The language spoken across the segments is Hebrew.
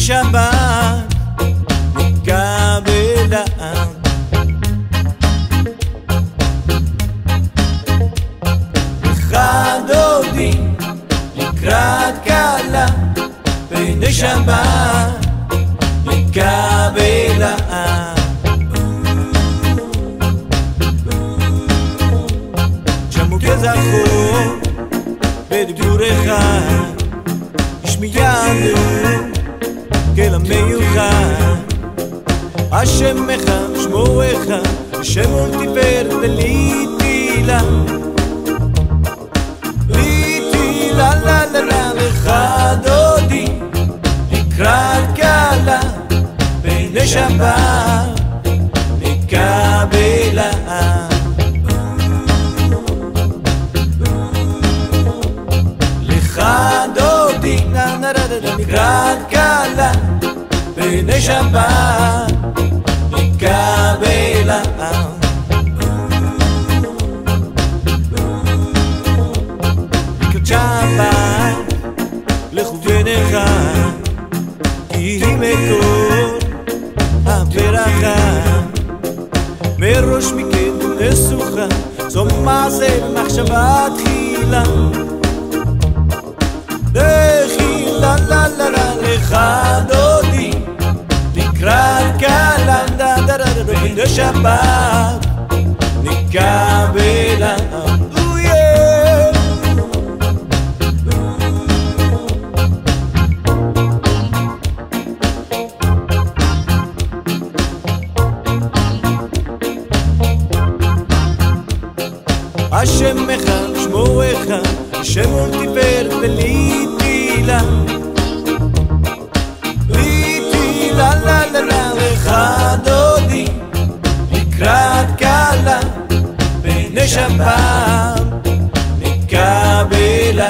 בשבת מתקבלה אחד דודי לקראת כלה בני שבת מתקבלה שמו כזכור בדיבור אחד ישמיענו כל המיוחד השם אחד שמו אחד השם ולתפארת ולתהילה לתהילה לה לה לה לך דודי לקראת כלה בני שבת מתקבלה לך דודי לקראת כלה בני שבת מתקבלה לקראת שבת לכוון אחד כי היא מקור הברכה מראש מכן נסוכה זו מעשה במחשבה תחילה תחילה לה לה לה לך דודי לקראת כלה בני שבת מתקבלה השם אחד שמו אחד השם ולתפארת ולתהילה לתהילה לה לה לה לך דודי לקראת כלה בני שבת מתקבלה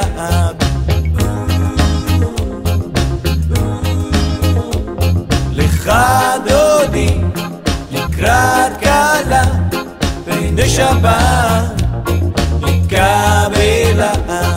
לך דודי לקראת כלה בני שבת מתקבלה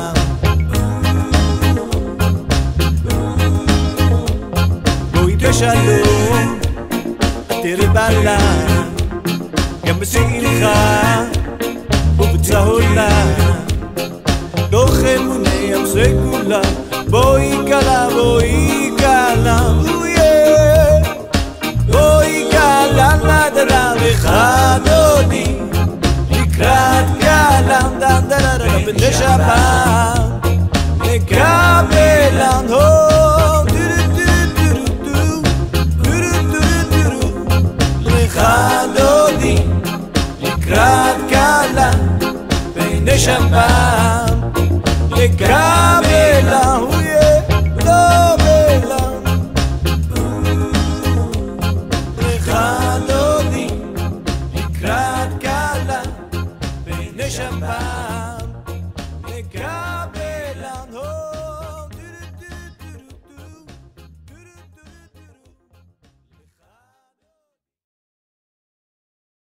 בואי בשלום תראי בעלה גם בשמחה ובצהולה תוך אמוני עמסי כולה בואי כלה בואי כלה בואי כלה נדרה לך דודי לקראת כלה בני שבת מתקבלה לך דודי לקראת כלה בני שבת מתקבלה לך דודי לקראת כלה בני שבת